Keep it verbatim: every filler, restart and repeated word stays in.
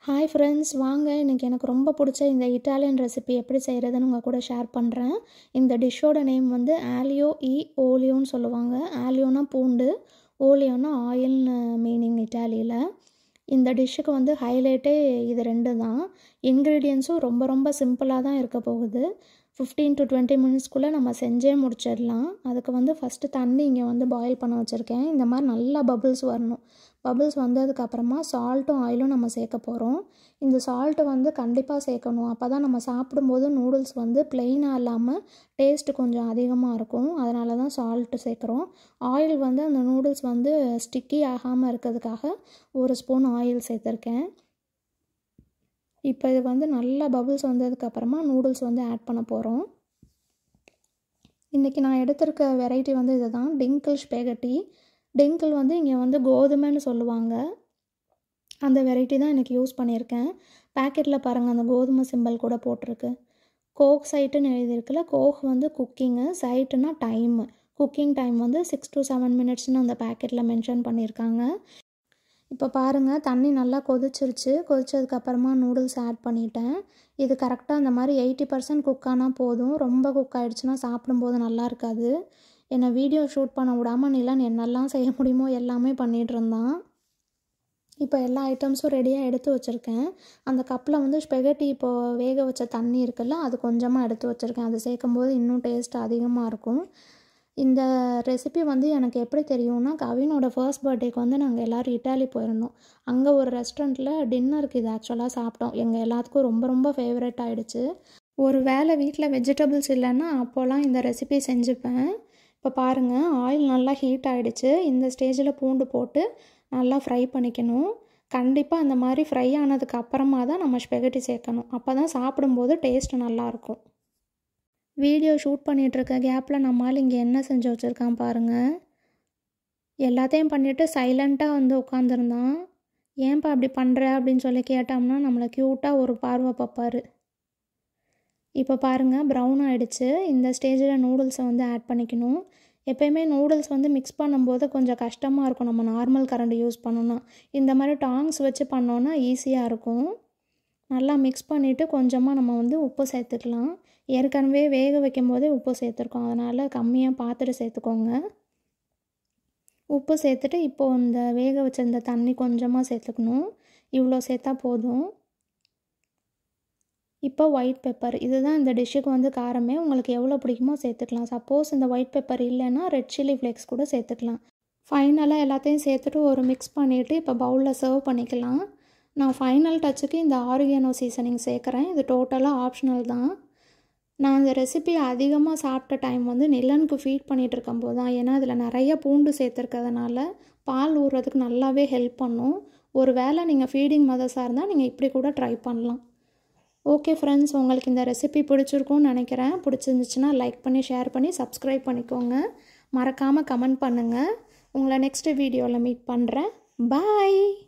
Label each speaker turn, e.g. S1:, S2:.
S1: Hi friends, வாங்க இன்னைக்கு எனக்கு ரொம்ப பிடிச்ச இந்த இட்டாலியன் ரெசிபி எப்படி செய்கிறதுன்னு உங்கள் கூட ஷேர் பண்ணுறேன். இந்த டிஷ்ஷோட நேம் வந்து ஆலியோ இ ஓலியோன்னு சொல்லுவாங்க. ஆலியோனா பூண்டு, ஓலியோனா ஆயில்னு மீனிங் இட்டாலியில். இந்த டிஷ்ஷுக்கு வந்து ஹைலைட்டே இது ரெண்டு தான். இன்க்ரீடியன்ஸும் ரொம்ப ரொம்ப சிம்பிளாக தான் இருக்க போகுது. ஃபிஃப்டீன் டு டுவெண்ட்டி மினிட்ஸ்க்குள்ளே நம்ம செஞ்சே முடிச்சிடலாம். அதுக்கு வந்து ஃபஸ்ட்டு தண்ணி இங்கே வந்து பாயில் பண்ண வச்சுருக்கேன். இந்த மாதிரி நல்லா பபிள்ஸ் வரணும். பபிள்ஸ் வந்ததுக்கப்புறமா சால்ட்டும் ஆயிலும் நம்ம சேர்க்க போகிறோம். இந்த சால்ட்டு வந்து கண்டிப்பாக சேர்க்கணும். அப்போ தான் நம்ம சாப்பிடும்போது நூடுல்ஸ் வந்து ப்ளெயினாக இல்லாமல் டேஸ்ட்டு கொஞ்சம் அதிகமாக இருக்கும். அதனால தான் சால்ட்டு சேர்க்குறோம். ஆயில் வந்து அந்த நூடுல்ஸ் வந்து ஸ்டிக்கி ஆகாமல் இருக்கிறதுக்காக ஒரு ஸ்பூன் ஆயில் சேர்த்துருக்கேன். இப்போ இது வந்து நல்லா பபிள்ஸ் வந்ததுக்கப்புறமா நூடுல்ஸ் வந்து ஆட் பண்ண போகிறோம். இன்றைக்கி நான் எடுத்திருக்க வெரைட்டி வந்து இது தான், டிங்கிள் ஸ்பெகட்டி. டிங்கிள் வந்து இங்கே வந்து கோதுமைன்னு சொல்லுவாங்க. அந்த வெரைட்டி தான் இன்றைக்கி யூஸ் பண்ணியிருக்கேன். பேக்கெட்டில் பாருங்கள், அந்த கோதுமை சிம்பிள் கூட போட்டிருக்கு. கோக் சைட்டுன்னு எழுதியிருக்குல்ல, கோக் வந்து குக்கிங்கு, சைட்டுனா டைமு. குக்கிங் டைம் வந்து சிக்ஸ் டு செவன் மினிட்ஸ்னு அந்த பேக்கெட்டில் மென்ஷன் பண்ணியிருக்காங்க. இப்போ பாருங்கள், தண்ணி நல்லா கொதிச்சிருச்சு. கொதிச்சதுக்கப்புறமா நூடுல்ஸ் ஆட் பண்ணிட்டேன். இது கரெக்டாக அந்த மாதிரி எயிட்டி பர்சன்ட் குக் ஆனால் போதும். ரொம்ப குக் ஆகிடுச்சுன்னா சாப்பிடும்போது நல்லா இருக்காது. என்னை வீடியோ ஷூட் பண்ண விடாமல் நிலன் என்னெல்லாம் செய்ய முடியுமோ எல்லாமே பண்ணிகிட்டு இருந்தான். இப்போ எல்லா ஐட்டம்ஸும் ரெடியாக எடுத்து வச்சுருக்கேன். அந்த கப்பில் வந்து ஸ்பெகட்டி இப்போது வேக வச்ச தண்ணி இருக்குல்ல, அது கொஞ்சமாக எடுத்து வச்சுருக்கேன். அது சேர்க்கும்போது இன்னும் டேஸ்ட் அதிகமாக இருக்கும். இந்த ரெசிபி வந்து எனக்கு எப்படி தெரியும்னா, கவினோட ஃபர்ஸ்ட் பர்த்டேக்கு வந்து நாங்கள் எல்லோரும் இட்டாலி போயிருந்தோம். அங்கே ஒரு ரெஸ்டாரண்ட்டில் டின்னருக்கு இது ஆக்சுவலாக சாப்பிட்டோம். எங்கள் எல்லாத்துக்கும் ரொம்ப ரொம்ப ஃபேவரட் ஆகிடுச்சு. ஒரு வேளை வீட்டில் வெஜிடபிள்ஸ் இல்லைன்னா அப்போல்லாம் இந்த ரெசிபி செஞ்சுப்பேன். இப்போ பாருங்கள், ஆயில் நல்லா ஹீட் ஆகிடுச்சு. இந்த ஸ்டேஜில் பூண்டு போட்டு நல்லா ஃப்ரை பண்ணிக்கணும். கண்டிப்பாக அந்த மாதிரி ஃப்ரை ஆனதுக்கு அப்புறமா தான் நம்ம ஸ்பெகட்டி சேர்க்கணும். அப்போ தான் சாப்பிடும்போது டேஸ்ட்டு நல்லாயிருக்கும். வீடியோ ஷூட் பண்ணிகிட்ருக்க கேப்பில் நம்மால் இங்கே என்ன செஞ்சு வச்சுருக்கான் பாருங்கள். எல்லாத்தையும் பண்ணிவிட்டு சைலண்ட்டாக வந்து உட்காந்துருந்தான். ஏன்ப்பா அப்படி பண்ணுற அப்படின்னு சொல்லி கேட்டோம்னா நம்மளை க்யூட்டாக ஒரு பார்வை பார்ப்பார். இப்போ பாருங்கள், ப்ரௌன் ஆகிடுச்சு. இந்த ஸ்டேஜில் நூடுல்ஸை வந்து ஆட் பண்ணிக்கணும். எப்போயுமே நூடுல்ஸ் வந்து மிக்ஸ் பண்ணும்போது கொஞ்சம் கஷ்டமாக இருக்கும். நம்ம நார்மல் கரண்டி யூஸ் பண்ணோன்னா, இந்த மாதிரி டாங்ஸ் வச்சு பண்ணோன்னா ஈஸியாக இருக்கும். நல்லா மிக்ஸ் பண்ணிவிட்டு கொஞ்சமாக நம்ம வந்து உப்பு சேர்த்துக்கலாம். ஏற்கனவே வேக வைக்கும் போதே உப்பு சேர்த்துருக்கோம், அதனால் கம்மியாக பார்த்துட்டு சேர்த்துக்கோங்க. உப்பு சேர்த்துட்டு இப்போது இந்த வேக வச்ச இந்த தண்ணி கொஞ்சமாக சேர்த்துக்கணும். இவ்வளோ சேர்த்தா போதும். இப்போ ஒயிட் பெப்பர், இதுதான் இந்த டிஷ்ஷுக்கு வந்து காரமே. உங்களுக்கு எவ்வளோ பிடிக்குமோ சேர்த்துக்கலாம். சப்போஸ் இந்த ஒயிட் பெப்பர் இல்லைன்னா ரெட் சில்லி ஃப்ளேக்ஸ் கூட சேர்த்துக்கலாம். ஃபைனலாக எல்லாத்தையும் சேர்த்துட்டு ஒரு மிக்ஸ் பண்ணிவிட்டு இப்போ பவுலில் சர்வ் பண்ணிக்கலாம். நான் ஃபைனல் டச்சுக்கு இந்த ஆரிகேனோ சீசனிங் சேர்க்குறேன். இது டோட்டலாக ஆப்ஷனல் தான். நான் இந்த ரெசிபி அதிகமாக சாப்பிட்ட டைம் வந்து நிலனுக்கு ஃபீட் பண்ணிகிட்டு இருக்கும்போது தான். ஏன்னா இதில் நிறைய பூண்டு சேர்த்துருக்கிறதுனால பால் ஊறுறதுக்கு நல்லாவே ஹெல்ப் பண்ணும். ஒரு வேளை நீங்கள் ஃபீடிங் மதர்ஸாக இருந்தால் நீங்கள் இப்படி கூட ட்ரை பண்ணலாம். ஓகே ஃப்ரெண்ட்ஸ், உங்களுக்கு இந்த ரெசிபி பிடிச்சிருக்கும்னு நினைக்கிறேன். பிடிச்சிருந்துச்சுன்னா லைக் பண்ணி ஷேர் பண்ணி சப்ஸ்கிரைப் பண்ணிக்கோங்க. மறக்காமல் கமெண்ட் பண்ணுங்கள். உங்களை நெக்ஸ்ட் வீடியோவில் மீட் பண்ணுறேன். பாய்.